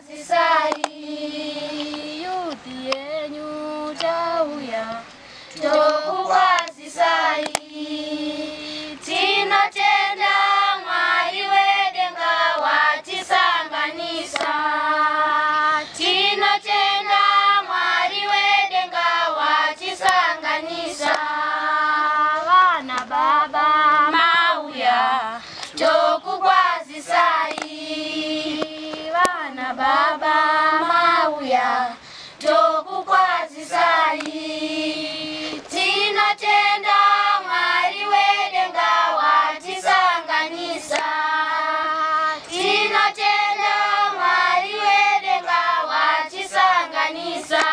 zisai yuti yenyu jauya tokuwa zisai tina tenda mwari wedenga watisanganisa tina tenda mwari wedenga watisanganisa vana baba mauya tokuwa zisai vana baba mauya tokuwa zisai tina tenda mwari wedenga watisanganisa tina tenda mwari wedenga watisanganisa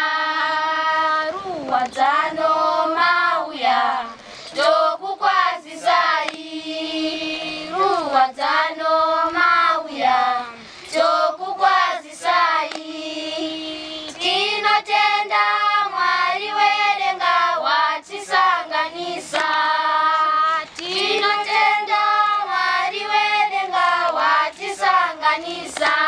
ruwadzano mauya tokuwa zisai ruwadzano mauya tokuwa zisai tina tenda mwari wedenga watisanganisa tina tenda mwari wedenga watisanganisa